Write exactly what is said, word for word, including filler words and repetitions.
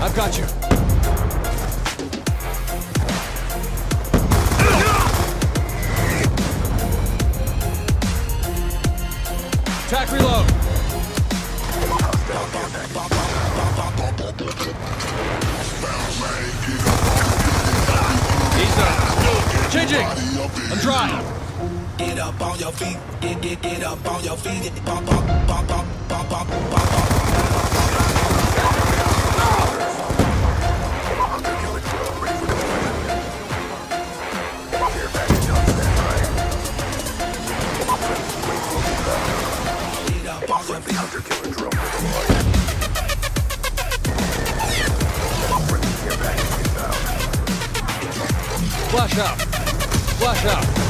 I've got you. Attack reload. Ease up. Changing. I'm dry. Get up on your feet. Get get get up on your feet. Get bump bump bump bump bump bump bump bump. Flash out. Flash out.